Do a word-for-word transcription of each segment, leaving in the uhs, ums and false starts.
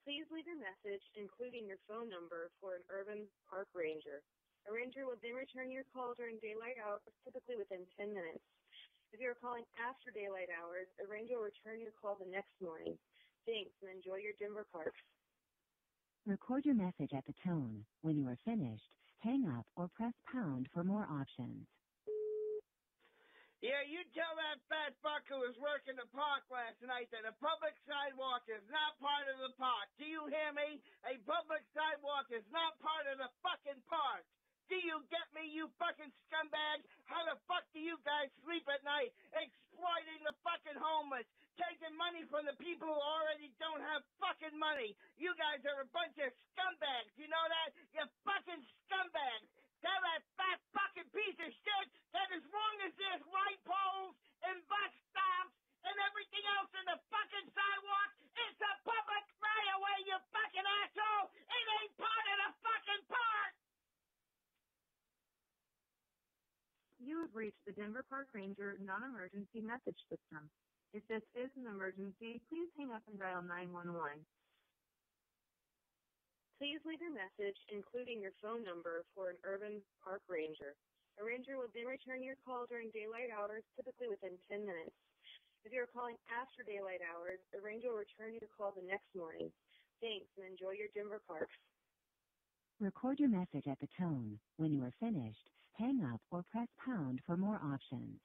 Please leave your message, including your phone number, for an urban park ranger. A ranger will then return your call during daylight hours, typically within ten minutes. If you are calling after daylight hours, a ranger will return your call the next morning. Thanks, and enjoy your Denver parks. Record your message at the tone. When you are finished, hang up or press pound for more options. Yeah, you tell that fat fuck who was working the park last night that a public sidewalk is not part of the park. Do you hear me? A public sidewalk is not part of the fucking park. Do you get me, you fucking scumbag? How the fuck do you guys sleep at night? Exploiting the fucking homeless, taking money from the people who already don't have fucking money. You guys are a bunch of scumbags. You know that? You fucking scumbags. Tell that fat fucking piece of shit that as long as there's light poles and bus stops and everything else in the fucking sidewalk, it's a public right of way, you fucking asshole. It ain't part of the fucking park. You have reached the Denver Park Ranger non-emergency message system. If this is an emergency, please hang up and dial nine one one. Please leave your message, including your phone number, for an urban park ranger. A ranger will then return your call during daylight hours, typically within ten minutes. If you are calling after daylight hours, a ranger will return your call the next morning. Thanks, and enjoy your Denver parks. Record your message at the tone. When you are finished, hang up or press pound for more options.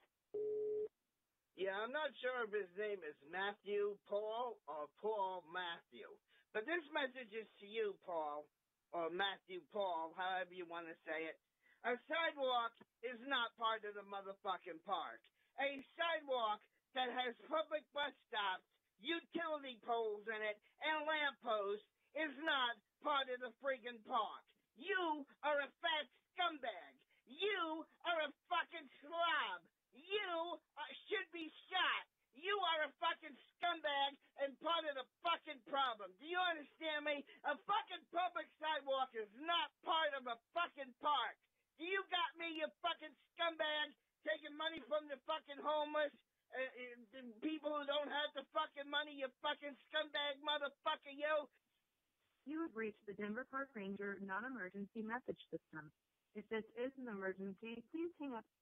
Yeah, I'm not sure if his name is Matthew Paul or Paul Matthew. But this message is to you, Paul, or Matthew Paul, however you want to say it. A sidewalk is not part of the motherfucking park. A sidewalk that has public bus stops, utility poles in it, and lampposts is not part of the friggin' park. You are a fat scumbag. You are a fucking slob. You uh, should be shot. You are a fucking scumbag and part of the fucking problem. Do you understand me? A fucking public sidewalk is not part of a fucking park. Do you got me, you fucking scumbag, taking money from the fucking homeless, uh, uh, people who don't have the fucking money, you fucking scumbag motherfucker, you? You have reached the Denver Park Ranger non-emergency message system. If this is an emergency, please hang up.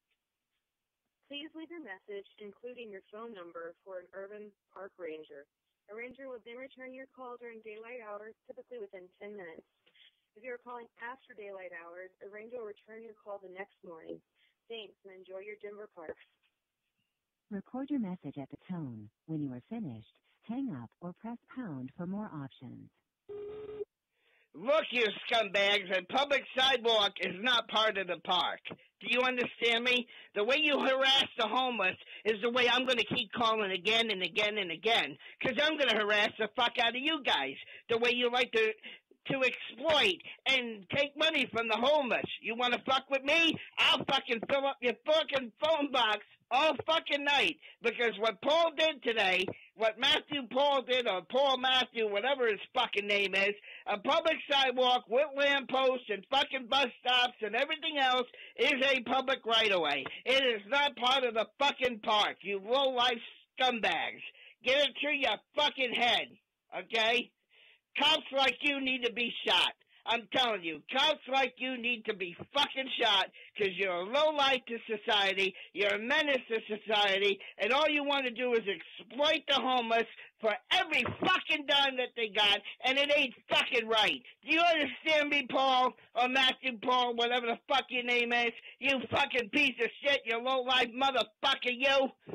Please leave your message, including your phone number, for an urban park ranger. A ranger will then return your call during daylight hours, typically within ten minutes. If you are calling after daylight hours, a ranger will return your call the next morning. Thanks, and enjoy your Denver parks. Record your message at the tone. When you are finished, hang up or press pound for more options. Look, you scumbags, a public sidewalk is not part of the park. Do you understand me? The way you harass the homeless is the way I'm going to keep calling again and again and again. Because I'm going to harass the fuck out of you guys. The way you like to to exploit and take money from the homeless. You want to fuck with me? I'll fucking fill up your fucking phone box all fucking night. Because what Paul did today, what Matthew Paul did, or Paul Matthew, whatever his fucking name is, a public sidewalk with lampposts and fucking bus stops and everything else is a public right-of-way. It is not part of the fucking park, you low-life scumbags. Get it to your fucking head, okay? Cops like you need to be shot. I'm telling you, cops like you need to be fucking shot because you're a low-life to society, you're a menace to society, and all you want to do is exploit the homeless for every fucking dime that they got, and it ain't fucking right. Do you understand me, Paul, or Matthew Paul, whatever the fuck your name is? You fucking piece of shit, you low-life motherfucker, you!